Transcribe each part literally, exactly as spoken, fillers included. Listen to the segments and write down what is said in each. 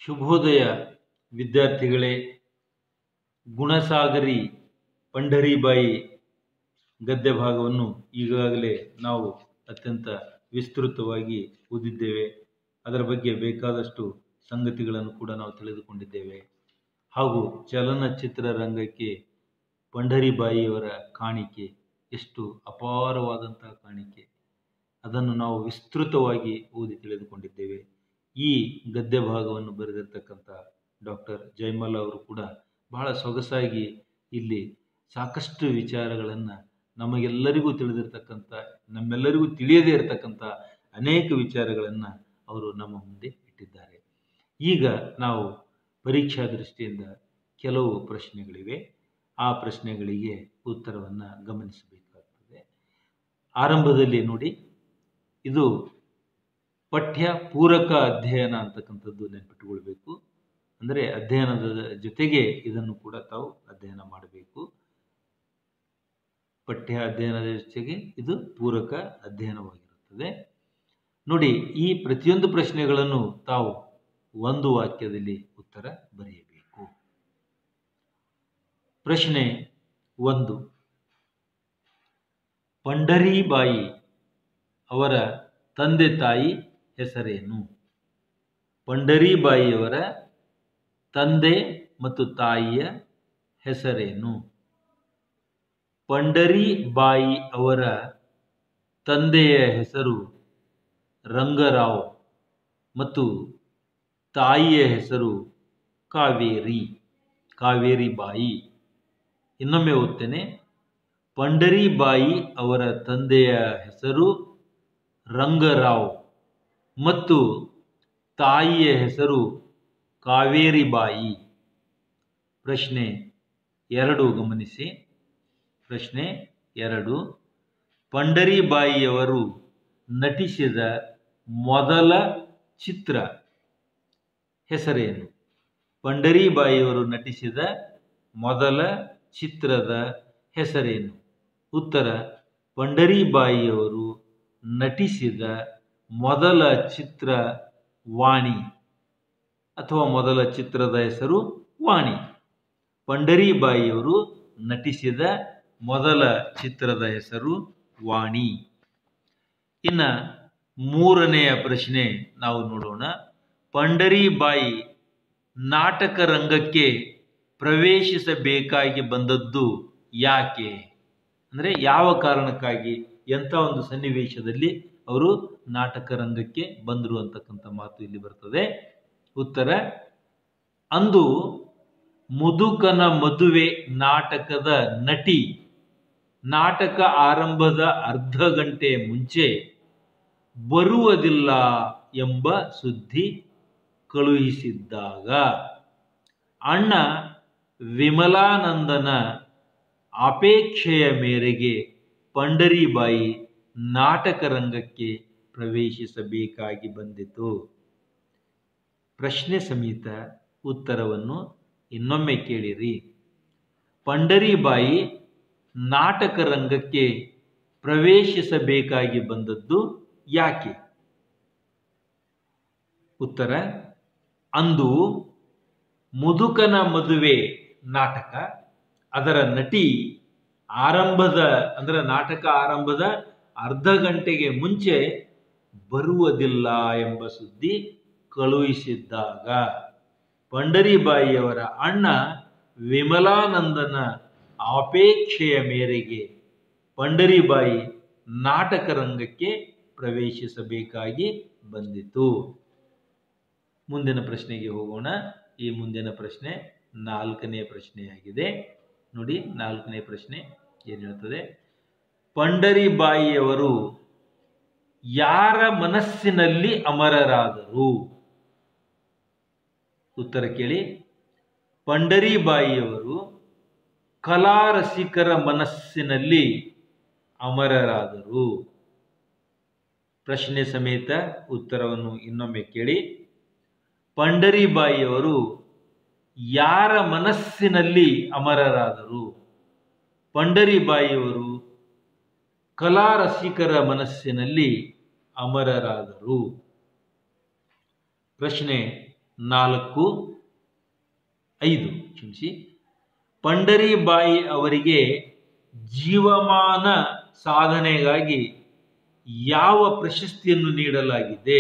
ಶುಭೋದಯ ವಿದ್ಯಾರ್ಥಿಗಳೇ. ಗುಣಸಾಗರಿ ಪಂಢರೀಬಾಯಿ ಗದ್ಯ ಭಾಗವನ್ನು ಈಗಾಗಲೇ ನಾವು ಅತ್ಯಂತ ವಿಸ್ತೃತವಾಗಿ ಓದಿದ್ದೇವೆ. ಅದರ ಬಗ್ಗೆ ಬೇಕಾದಷ್ಟು ಸಂಗತಿಗಳನ್ನು ಕೂಡ ನಾವು ತಿಳಿದುಕೊಂಡಿದ್ದೇವೆ. ಹಾಗೂ ಚಲನಚಿತ್ರ ರಂಗಕ್ಕೆ ಪಂಢರೀಬಾಯಿಯವರ ಕಾಣಿಕೆ ಎಷ್ಟು ಅಪಾರವಾದಂತಹ ಕಾಣಿಕೆ, ಅದನ್ನು ನಾವು ವಿಸ್ತೃತವಾಗಿ ಓದಿ ತಿಳಿದುಕೊಂಡಿದ್ದೇವೆ. ಈ ಗದ್ಯ ಭಾಗವನ್ನು ಬರೆದಿರ್ತಕ್ಕಂಥ ಡಾಕ್ಟರ್ ಜಯಮಾಲ ಅವರು ಕೂಡ ಬಹಳ ಸೊಗಸಾಗಿ ಇಲ್ಲಿ ಸಾಕಷ್ಟು ವಿಚಾರಗಳನ್ನು ನಮಗೆಲ್ಲರಿಗೂ ತಿಳಿದಿರ್ತಕ್ಕಂಥ, ನಮ್ಮೆಲ್ಲರಿಗೂ ತಿಳಿಯದೇ ಇರತಕ್ಕಂಥ ಅನೇಕ ವಿಚಾರಗಳನ್ನು ಅವರು ನಮ್ಮ ಮುಂದೆ ಇಟ್ಟಿದ್ದಾರೆ. ಈಗ ನಾವು ಪರೀಕ್ಷಾ ದೃಷ್ಟಿಯಿಂದ ಕೆಲವು ಪ್ರಶ್ನೆಗಳಿವೆ. ಆ ಪ್ರಶ್ನೆಗಳಿಗೆ ಉತ್ತರವನ್ನು ಗಮನಿಸಬೇಕಾಗ್ತದೆ. ಆರಂಭದಲ್ಲಿ ನೋಡಿ, ಇದು ಪಠ್ಯ ಪೂರಕ ಅಧ್ಯಯನ ಅಂತಕ್ಕಂಥದ್ದು ನೆನಪಿಟ್ಟುಕೊಳ್ಬೇಕು. ಅಂದರೆ ಅಧ್ಯಯನದ ಜೊತೆಗೆ ಇದನ್ನು ಕೂಡ ತಾವು ಅಧ್ಯಯನ ಮಾಡಬೇಕು. ಪಠ್ಯ ಅಧ್ಯಯನದ ಜೊತೆಗೆ ಇದು ಪೂರಕ ಅಧ್ಯಯನವಾಗಿರುತ್ತದೆ. ನೋಡಿ, ಈ ಪ್ರತಿಯೊಂದು ಪ್ರಶ್ನೆಗಳನ್ನು ತಾವು ಒಂದು ವಾಕ್ಯದಲ್ಲಿ ಉತ್ತರ ಬರೆಯಬೇಕು. ಪ್ರಶ್ನೆ ಒಂದು, ಪಂಢರೀಬಾಯಿ ಅವರ ತಂದೆ ತಾಯಿ ಹೆಸರೇನು? ಪಂಢರೀಬಾಯಿಯವರ ತಂದೆ ಮತ್ತು ತಾಯಿಯ ಹೆಸರೇನು? ಪಂಢರೀಬಾಯಿ ಅವರ ತಂದೆಯ ಹೆಸರು ರಂಗರಾವ್ ಮತ್ತು ತಾಯಿಯ ಹೆಸರು ಕಾವೇರಿ ಕಾವೇರಿಬಾಯಿ. ಇನ್ನೊಮ್ಮೆ ಓದ್ತೇನೆ. ಪಂಢರೀಬಾಯಿ ಅವರ ತಂದೆಯ ಹೆಸರು ರಂಗರಾವ್ ಮತ್ತು ತಾಯಿಯ ಹೆಸರು ಕಾವೇರಿಬಾಯಿ. ಪ್ರಶ್ನೆ ಎರಡು ಗಮನಿಸಿ. ಪ್ರಶ್ನೆ ಎರಡು, ಪಂಢರೀಬಾಯಿಯವರು ನಟಿಸಿದ ಮೊದಲ ಚಿತ್ರ ಹೆಸರೇನು? ಪಂಢರೀಬಾಯಿಯವರು ನಟಿಸಿದ ಮೊದಲ ಚಿತ್ರದ ಹೆಸರೇನು? ಉತ್ತರ, ಪಂಢರೀಬಾಯಿಯವರು ನಟಿಸಿದ ಮೊದಲ ಚಿತ್ರ ವಾಣಿ ಅಥವಾ ಮೊದಲ ಚಿತ್ರದ ಹೆಸರು ವಾಣಿ. ಪಂಢರೀಬಾಯಿಯವರು ನಟಿಸಿದ ಮೊದಲ ಚಿತ್ರದ ಹೆಸರು ವಾಣಿ. ಇನ್ನು ಮೂರನೆಯ ಪ್ರಶ್ನೆ ನಾವು ನೋಡೋಣ. ಪಂಢರೀಬಾಯಿ ನಾಟಕ ರಂಗಕ್ಕೆ ಪ್ರವೇಶಿಸಬೇಕಾಗಿ ಬಂದದ್ದು ಯಾಕೆ? ಅಂದರೆ ಯಾವ ಕಾರಣಕ್ಕಾಗಿ, ಎಂಥ ಒಂದು ಸನ್ನಿವೇಶದಲ್ಲಿ ಅವರು ನಾಟಕ ರಂಗಕ್ಕೆ ಬಂದರು ಅಂತಕ್ಕಂಥ ಮಾತು ಇಲ್ಲಿ ಬರ್ತದೆ. ಉತ್ತರ, ಅಂದು ಮುದುಕನ ಮದುವೆ ನಾಟಕದ ನಟಿ ನಾಟಕ ಆರಂಭದ ಅರ್ಧ ಗಂಟೆ ಮುಂಚೆ ಬರುವುದಿಲ್ಲ ಎಂಬ ಸುದ್ದಿ ಕಳುಹಿಸಿದ್ದಾಗ ಅಣ್ಣ ವಿಮಲಾನಂದನ ಅಪೇಕ್ಷೆಯ ಮೇರೆಗೆ ಪಂಢರೀಬಾಯಿ ನಾಟಕ ರಂಗಕ್ಕೆ ಪ್ರವೇಶಿಸಬೇಕಾಗಿ ಬಂದಿತು. ಪ್ರಶ್ನೆ ಸಮೇತ ಉತ್ತರವನ್ನು ಇನ್ನೊಮ್ಮೆ ಕೇಳಿರಿ. ಪಂಢರೀಬಾಯಿ ನಾಟಕ ರಂಗಕ್ಕೆ ಪ್ರವೇಶಿಸಬೇಕಾಗಿ ಬಂದದ್ದು ಯಾಕೆ? ಉತ್ತರ, ಅಂದು ಮುದುಕನ ಮದುವೆ ನಾಟಕ, ಅದರ ನಟಿ ಆರಂಭದ ಅಂದರೆ ನಾಟಕ ಆರಂಭದ ಅರ್ಧ ಗಂಟೆಗೆ ಮುಂಚೆ ಬರುವುದಿಲ್ಲ ಎಂಬ ಸುದ್ದಿ ಕಳುಹಿಸಿದ್ದಾಗ ಪಂಢರೀಬಾಯಿಯವರ ಅಣ್ಣ ವಿಮಲಾನಂದನ ಅಪೇಕ್ಷೆಯ ಮೇರೆಗೆ ಪಂಢರೀಬಾಯಿ ನಾಟಕ ರಂಗಕ್ಕೆ ಪ್ರವೇಶಿಸಬೇಕಾಗಿ ಬಂದಿತು. ಮುಂದಿನ ಪ್ರಶ್ನೆಗೆ ಹೋಗೋಣ. ಈ ಮುಂದಿನ ಪ್ರಶ್ನೆ ನಾಲ್ಕನೇ ಪ್ರಶ್ನೆಯಾಗಿದೆ. ನೋಡಿ, ನಾಲ್ಕನೇ ಪ್ರಶ್ನೆ ಏನು ಹೇಳ್ತದೆ? ಪಂಢರೀಬಾಯಿಯವರು ಯಾರ ಮನಸ್ಸಿನಲ್ಲಿ ಅಮರರಾದರು? ಉತ್ತರ ಕೇಳಿ. ಪಂಢರೀಬಾಯಿಯವರು ಕಲಾರಸಿಕರ ಮನಸ್ಸಿನಲ್ಲಿ ಅಮರರಾದರು. ಪ್ರಶ್ನೆ ಸಮೇತ ಉತ್ತರವನ್ನು ಇನ್ನೊಮ್ಮೆ ಕೇಳಿ. ಪಂಢರೀಬಾಯಿಯವರು ಯಾರ ಮನಸ್ಸಿನಲ್ಲಿ ಅಮರರಾದರು? ಪಂಢರೀಬಾಯಿಯವರು ಕಲಾರಸಿಕರ ಮನಸ್ಸಿನಲ್ಲಿ ಅಮರರಾದರು. ಪ್ರಶ್ನೆ ನಾಲ್ಕು ಐದು ಕ್ಷಮಿಸಿ ಪಂಡರೀಬಾಯಿ ಅವರಿಗೆ ಜೀವಮಾನ ಸಾಧನೆಗಾಗಿ ಯಾವ ಪ್ರಶಸ್ತಿಯನ್ನು ನೀಡಲಾಗಿದೆ?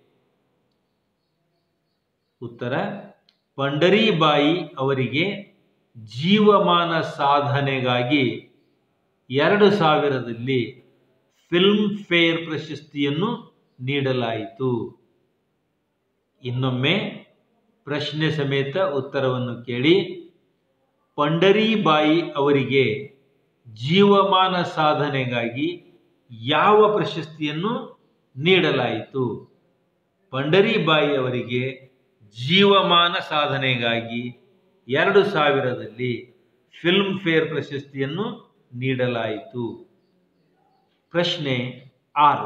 ಉತ್ತರ ಪಂಡರೀಬಾಯಿ ಅವರಿಗೆ ಜೀವಮಾನ ಸಾಧನೆಗಾಗಿ ಎರಡು ಸಾವಿರದಲ್ಲಿ ಫಿಲ್ಮ್ ಫೇರ್ ಪ್ರಶಸ್ತಿಯನ್ನು ನೀಡಲಾಯಿತು. ಇನ್ನೊಮ್ಮೆ ಪ್ರಶ್ನೆ ಸಮೇತ ಉತ್ತರವನ್ನು ಕೇಳಿ. ಪಂಡರೀಬಾಯಿ ಅವರಿಗೆ ಜೀವಮಾನ ಸಾಧನೆಗಾಗಿ ಯಾವ ಪ್ರಶಸ್ತಿಯನ್ನು ನೀಡಲಾಯಿತು? ಪಂಡರೀಬಾಯಿ ಅವರಿಗೆ ಜೀವಮಾನ ಸಾಧನೆಗಾಗಿ ಎರಡು ಸಾವಿರದಲ್ಲಿ ಫಿಲ್ಮ್ ಫೇರ್ ಪ್ರಶಸ್ತಿಯನ್ನು ನೀಡಲಾಯಿತು. ಪ್ರಶ್ನೆ ಆರು.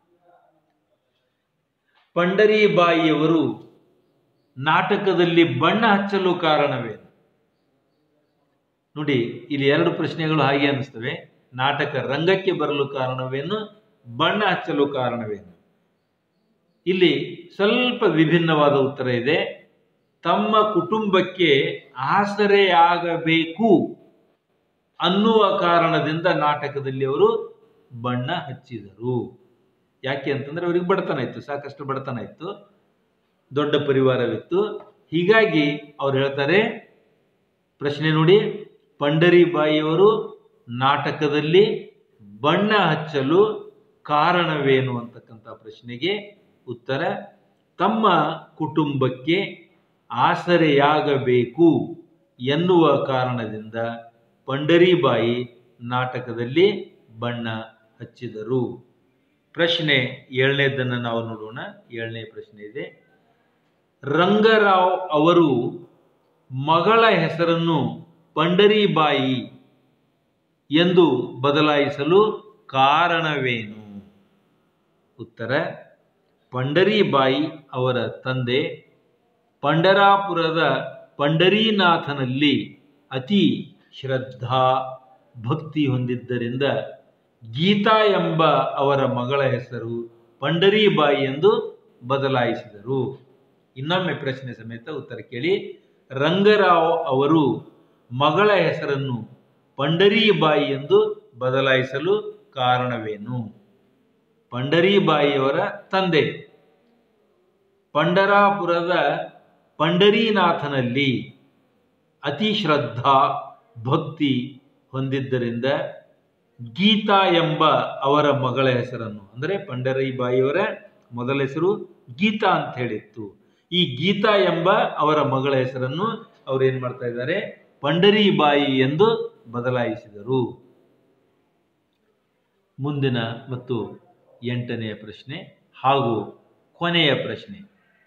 ಪಂಡರೀಬಾಯಿಯವರು ನಾಟಕದಲ್ಲಿ ಬಣ್ಣ ಹಚ್ಚಲು ಕಾರಣವೇನು? ನೋಡಿ, ಇಲ್ಲಿ ಎರಡು ಪ್ರಶ್ನೆಗಳು ಹಾಗೆ ಅನಿಸ್ತವೆ. ನಾಟಕ ರಂಗಕ್ಕೆ ಬರಲು ಕಾರಣವೇನು, ಬಣ್ಣ ಹಚ್ಚಲು ಕಾರಣವೇನು? ಇಲ್ಲಿ ಸ್ವಲ್ಪ ವಿಭಿನ್ನವಾದ ಉತ್ತರ ಇದೆ. ತಮ್ಮ ಕುಟುಂಬಕ್ಕೆ ಆಸರೆಯಾಗಬೇಕು ಅನ್ನುವ ಕಾರಣದಿಂದ ನಾಟಕದಲ್ಲಿ ಅವರು ಬಣ್ಣ ಹಚ್ಚಿದರು. ಯಾಕೆ ಅಂತಂದ್ರೆ ಅವರಿಗೆ ಬಡತನ ಇತ್ತು, ಸಾಕಷ್ಟು ಬಡತನ ಇತ್ತು, ದೊಡ್ಡ ಪರಿವಾರವಿತ್ತು. ಹೀಗಾಗಿ ಅವ್ರು ಹೇಳ್ತಾರೆ, ಪ್ರಶ್ನೆ ನೋಡಿ, ಪಂಡರೀಬಾಯಿಯವರು ನಾಟಕದಲ್ಲಿ ಬಣ್ಣ ಹಚ್ಚಲು ಕಾರಣವೇನು ಅಂತಕ್ಕಂಥ ಪ್ರಶ್ನೆಗೆ ಉತ್ತರ ತಮ್ಮ ಕುಟುಂಬಕ್ಕೆ ಆಸರೆಯಾಗಬೇಕು ಎನ್ನುವ ಕಾರಣದಿಂದ ಪಂಡರೀಬಾಯಿ ನಾಟಕದಲ್ಲಿ ಬಣ್ಣ ಹಚ್ಚಿದರು. ಪ್ರಶ್ನೆ ಏಳನೇದನ್ನು ನಾವು ನೋಡೋಣ. ಏಳನೇ ಪ್ರಶ್ನೆ ಇದೆ, ರಂಗರಾವ್ ಅವರು ಮಗಳ ಹೆಸರನ್ನು ಪಂಡರೀಬಾಯಿ ಎಂದು ಬದಲಾಯಿಸಲು ಕಾರಣವೇನು? ಉತ್ತರ ಪಂಡರೀಬಾಯಿ ಅವರ ತಂದೆ ಪಂಡರಾಪುರದ ಪಂಡರೀನಾಥನಲ್ಲಿ ಅತಿ ಶ್ರದ್ಧಾ ಭಕ್ತಿ ಹೊಂದಿದ್ದರಿಂದ ಗೀತಾ ಎಂಬ ಅವರ ಮಗಳ ಹೆಸರು ಪಂಡರೀಬಾಯಿ ಎಂದು ಬದಲಾಯಿಸಿದರು. ಇನ್ನೊಮ್ಮೆ ಪ್ರಶ್ನೆ ಸಮೇತ ಉತ್ತರ ಕೇಳಿ. ರಂಗರಾವ್ ಅವರು ಮಗಳ ಹೆಸರನ್ನು ಪಂಡರೀಬಾಯಿ ಎಂದು ಬದಲಾಯಿಸಲು ಕಾರಣವೇನು? ಪಂಡರೀಬಾಯಿಯವರ ತಂದೆ ಪಂಡರಾಪುರದ ಪಂಡರೀನಾಥನಲ್ಲಿ ಅತಿ ಶ್ರದ್ಧಾ ಭಕ್ತಿ ಹೊಂದಿದ್ದರಿಂದ ಗೀತಾ ಎಂಬ ಅವರ ಮಗಳ ಹೆಸರನ್ನು, ಅಂದರೆ ಪಂಡರೀಬಾಯಿಯವರ ಮೊದಲ ಹೆಸರು ಗೀತಾ ಅಂತ ಹೇಳಿತ್ತು, ಈ ಗೀತಾ ಎಂಬ ಅವರ ಮಗಳ ಹೆಸರನ್ನು ಅವ್ರು ಏನ್ ಮಾಡ್ತಾ ಇದ್ದಾರೆ, ಪಂಡರೀಬಾಯಿ ಎಂದು ಬದಲಾಯಿಸಿದರು. ಮುಂದಿನ ಮತ್ತು ಎಂಟನೆಯ ಪ್ರಶ್ನೆ ಹಾಗೂ ಕೊನೆಯ ಪ್ರಶ್ನೆ,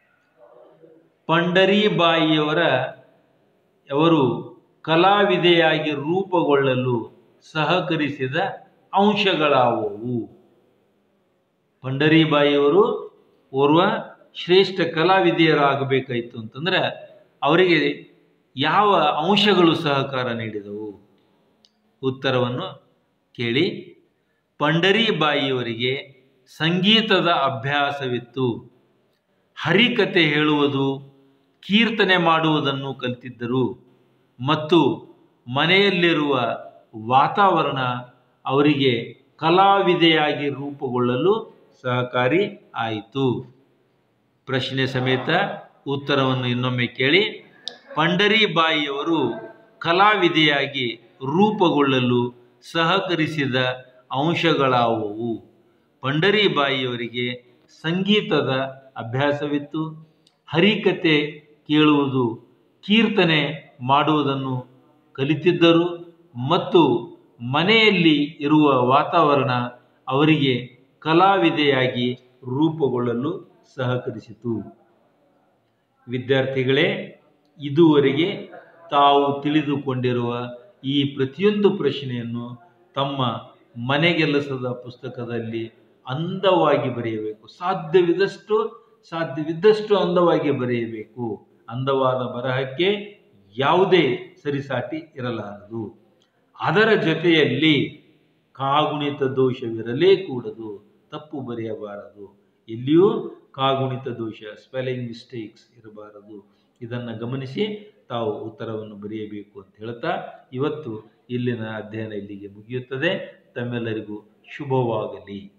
ಪಂಡರೀಬಾಯಿಯವರ ಅವರು ಕಲಾವಿದೆಯಾಗಿ ರೂಪುಗೊಳ್ಳಲು ಸಹಕರಿಸಿದ ಅಂಶಗಳಾವುವು? ಪಂಡರೀಬಾಯಿಯವರು ಓರ್ವ ಶ್ರೇಷ್ಠ ಕಲಾವಿದೆಯರಾಗಬೇಕಾಯಿತು ಅಂತಂದ್ರೆ ಅವರಿಗೆ ಯಾವ ಅಂಶಗಳು ಸಹಕಾರ ನೀಡಿದವು? ಉತ್ತರವನ್ನು ಕೇಳಿ. ಪಂಡರೀಬಾಯಿಯವರಿಗೆ ಸಂಗೀತದ ಅಭ್ಯಾಸವಿತ್ತು, ಹರಿಕತೆ ಹೇಳುವುದು, ಕೀರ್ತನೆ ಮಾಡುವುದನ್ನು ಕಲಿತಿದ್ದರು ಮತ್ತು ಮನೆಯಲ್ಲಿರುವ ವಾತಾವರಣ ಅವರಿಗೆ ಕಲಾವಿದೆಯಾಗಿ ರೂಪುಗೊಳ್ಳಲು ಸಹಕಾರಿ ಆಯಿತು. ಪ್ರಶ್ನೆ ಸಮೇತ ಉತ್ತರವನ್ನು ಇನ್ನೊಮ್ಮೆ ಕೇಳಿ. ಪಂಡರೀಬಾಯಿಯವರು ಕಲಾವಿದೆಯಾಗಿ ರೂಪುಗೊಳ್ಳಲು ಸಹಕರಿಸಿದ ಅಂಶಗಳಾವುವು? ಪಂಡರೀಬಾಯಿಯವರಿಗೆ ಸಂಗೀತದ ಅಭ್ಯಾಸವಿತ್ತು, ಹರಿಕತೆ ಕೇಳುವುದು, ಕೀರ್ತನೆ ಮಾಡುವುದನ್ನು ಕಲಿತಿದ್ದರು ಮತ್ತು ಮನೆಯಲ್ಲಿ ಇರುವ ವಾತಾವರಣ ಅವರಿಗೆ ಕಲಾವಿದೆಯಾಗಿ ರೂಪುಗೊಳ್ಳಲು ಸಹಕರಿಸಿತು. ವಿದ್ಯಾರ್ಥಿಗಳೇ, ಇದುವರೆಗೆ ತಾವು ತಿಳಿದುಕೊಂಡಿರುವ ಈ ಪ್ರತಿಯೊಂದು ಪ್ರಶ್ನೆಯನ್ನು ತಮ್ಮ ಮನೆಗೆಲಸದ ಪುಸ್ತಕದಲ್ಲಿ ಅಂದವಾಗಿ ಬರೆಯಬೇಕು. ಸಾಧ್ಯವಿದಷ್ಟು ಸಾಧ್ಯವಿದ್ದಷ್ಟು ಅಂದವಾಗಿ ಬರೆಯಬೇಕು. ಅಂದವಾದ ಬರಹಕ್ಕೆ ಯಾವುದೇ ಸರಿಸಾಟಿ ಇರಲಾರದು. ಅದರ ಜೊತೆಯಲ್ಲಿ ಕಾಗುಣಿತ ದೋಷವಿರಲೇ ಕೂಡದು, ತಪ್ಪು ಬರೆಯಬಾರದು. ಇಲ್ಲಿಯೂ ಕಾಗುಣಿತ ದೋಷ, ಸ್ಪೆಲ್ಲಿಂಗ್ ಮಿಸ್ಟೇಕ್ಸ್ ಇರಬಾರದು. ಇದನ್ನು ಗಮನಿಸಿ ತಾವು ಉತ್ತರವನ್ನು ಬರೆಯಬೇಕು ಅಂತ ಹೇಳ್ತಾ ಇವತ್ತು ಇಲ್ಲಿನ ಅಧ್ಯಯನ ಇಲ್ಲಿಗೆ ಮುಗಿಯುತ್ತದೆ. ತಮ್ಮೆಲ್ಲರಿಗೂ ಶುಭವಾಗಲಿ.